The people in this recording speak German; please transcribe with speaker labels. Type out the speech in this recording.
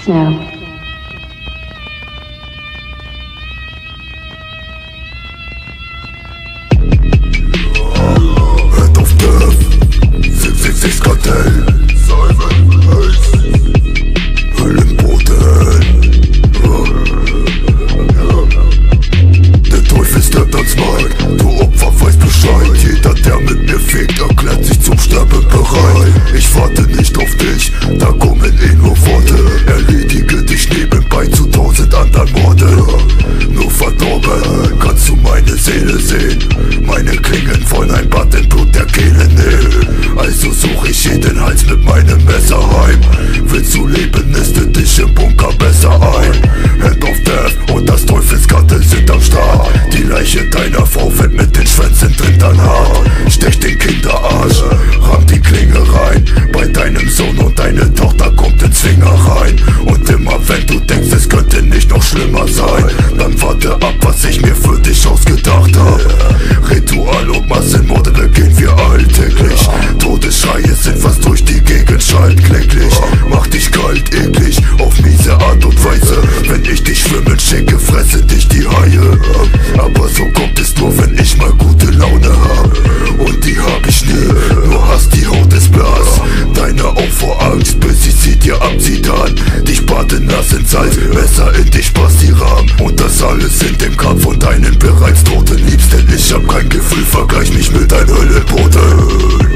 Speaker 1: Snow.
Speaker 2: Hand of Death, 666 Kartell, Höllenboden. Der Teufel steppt ans Mic, du Opfer weißt Bescheid. Jeder, der mit mir fickt, erklärt sich zum Sterben bereit. Ich warte nicht auf dich, da kommen eh nur Worte. Erledige dich nebenbei zu 1000 anderen Morden. Nur verdorben kannst du meine Seele sehen. Meine Klingen wollen ein Bad im Blut der Kehle nehmen. Also such ich jeden Hals mit meinem Messer heim. Willst du leben, niste dich im Bunker besser ein. Hand of Death und das Teufelskartell sind am Start. Die Leiche deiner Frau fällt mit den Schwänzen drin dann hart. Stech den Kinderarsch, ramm die Klinge rein. Bei deinem Sohn und deine Tochter kommt ins Finger rein. Und immer wenn du denkst, es könnte nicht noch schlimmer sein, dann warte ab, was ich mir für dich ausgedacht hab. Ritual und Massenmorde begehen wir alltäglich. Todesschreie sind, was durch die Gegend schallt kläglich. Mach dich kalt, eklig, auf miese Art und Weise. Wenn ich dich schwimmen schicke, fresse dich die Haie. Aber so kommt es nur, wenn ich mal gute Laune hab. Und die hab ich nie, nur hast die Haut ist blass. Deine auch vor Angst, bis ich sie dir abzieht an. Dich baden nass in Salz, Messer in dich passt die Rahmen. Und das alles in dem Grab von deinen bereits toten Liebsten. Ich hab kein Gefühl, vergleich mich mit deinem Höllenboden.